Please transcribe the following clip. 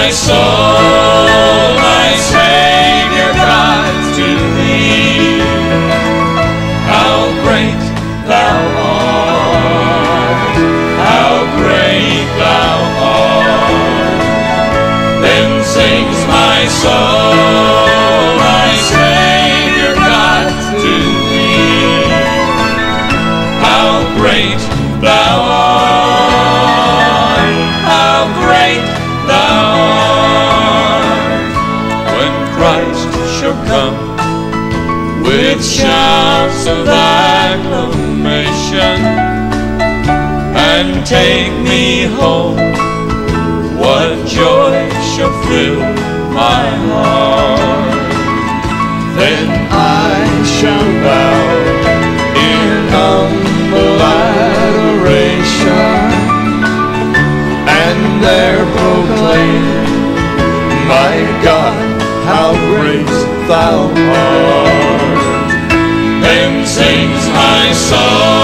my soul, my Savior God, to thee. How great thou art, how great thou art. Then sings my soul, my Savior God, to thee. How great thou art, how great thou art. When Christ shall come with shouts of acclamation and take me home, what joy shall fill my heart. Then I shall bow in humble adoration and there proclaim, my God, how great thou art. Then sings my soul,